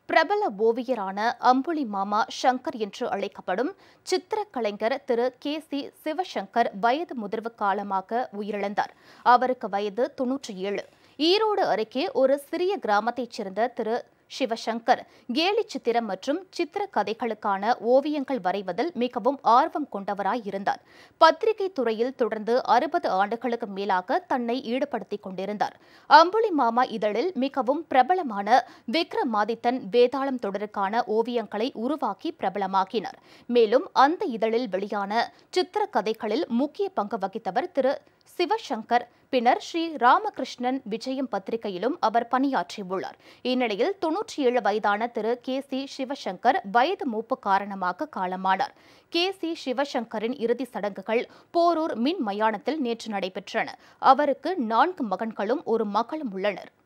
பிரபல ஓவியரான அம்புலிமாமா சங்கர் என்று அழைக்கப்படும் சித்திரக்கலைஞர் திரு சிவசங்கர் வயது முதிர்வு காலமாக உயிரிழந்தார். அவருக்கு வயது 97. ஈரோடு அருகே ஒரு சிறிய கிராமத்தைச் சேர்ந்த திரு சிவசங்கர் கேலி சித்திரம் மற்றும் சித்திர கதைகளுக்கான ஓவியங்கள் வரைவதில் மிகவும் ஆர்வம் கொண்டவராய் இருந்தார். பத்திரிகை துறையில் தொடர்ந்து 60 ஆண்டுகளுக்கு மேலாக தன்னை ஈடுபடுத்திக் கொண்டிருந்தார். அம்புலிமாமா இதழில் மிகவும் பிரபலமான விக்ரமாதித்தன் வேதாளம் தொடருக்கான ஓவியங்களை உருவாக்கி பிரபலமாக்கினார். மேலும் அந்த இதழில் வெளியான சித்திர கதைகளில் முக்கிய பங்கு வகித்தவர் திரு சிவசங்கர். பின்னர் ஸ்ரீ ராமகிருஷ்ணன் விஜயம் பத்திரிகையிலும் அவர் பணியாற்றியுள்ளார். இந்நிலையில் 97 வயதான திரு சிவசங்கர் வயது மூப்பு காரணமாக காலமானார். சிவசங்கரின் இறுதி சடங்குகள் போரூர் மின் மயானத்தில் நேற்று நடைபெற்றன. அவருக்கு 4 மகன்களும் ஒரு மகளும் உள்ளனர்.